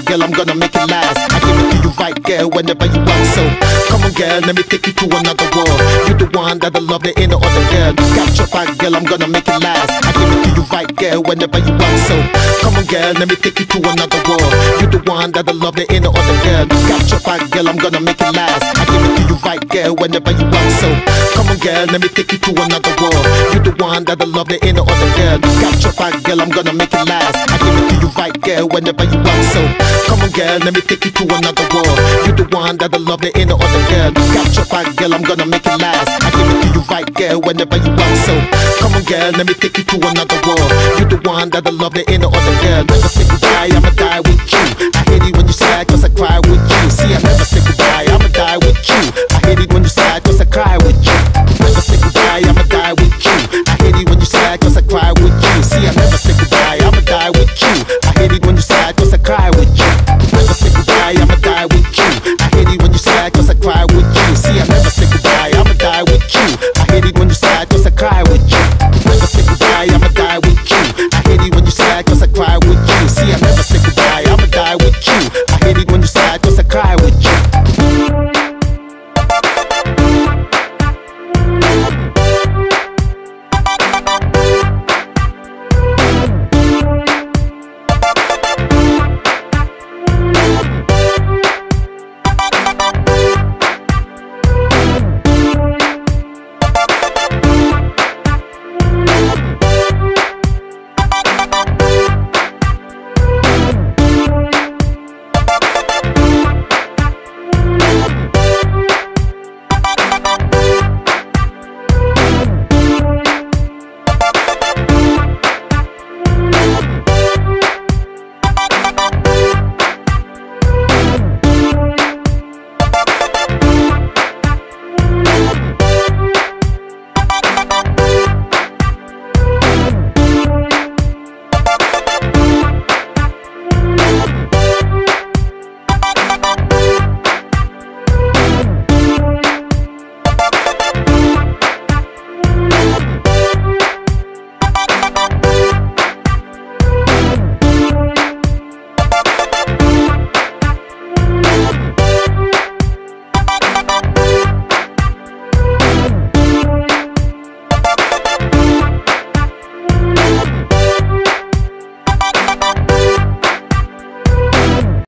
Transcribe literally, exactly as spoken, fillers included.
girl, I'm gonna make it last. I give it to you right, girl, whenever you want. So come on, girl, let me take you to another world. You the one that I love, there ain't no other girl. You got your back, girl, I'm gonna make it last. I give it to you right, girl, whenever you want. So come on, girl, let me take you to another world. You the one that I love, there ain't no other girl. You got your back, girl, I'm gonna make it last. I give it to you right, girl, whenever you want. So come on, girl, let me take you to another world. You the one that I love, there ain't no other girl. You got your back, girl, I'm gonna make it last. I give it to you right, girl, whenever you want. So come on, girl, let me take you to another world. You the one that I love, there ain't no other girl. You got your back, girl, I'm gonna make it last. I give it to you right, girl, whenever you want. So come on, girl, let me take you to another world. You the one that I love, there ain't no other girl. Never say goodbye, I'ma die with you. I hate it when you sad, cause I cry with you. See, I never say goodbye, I'ma die with you. I hate it when you sad, cause I cry with you. Never say goodbye, I'ma die with you.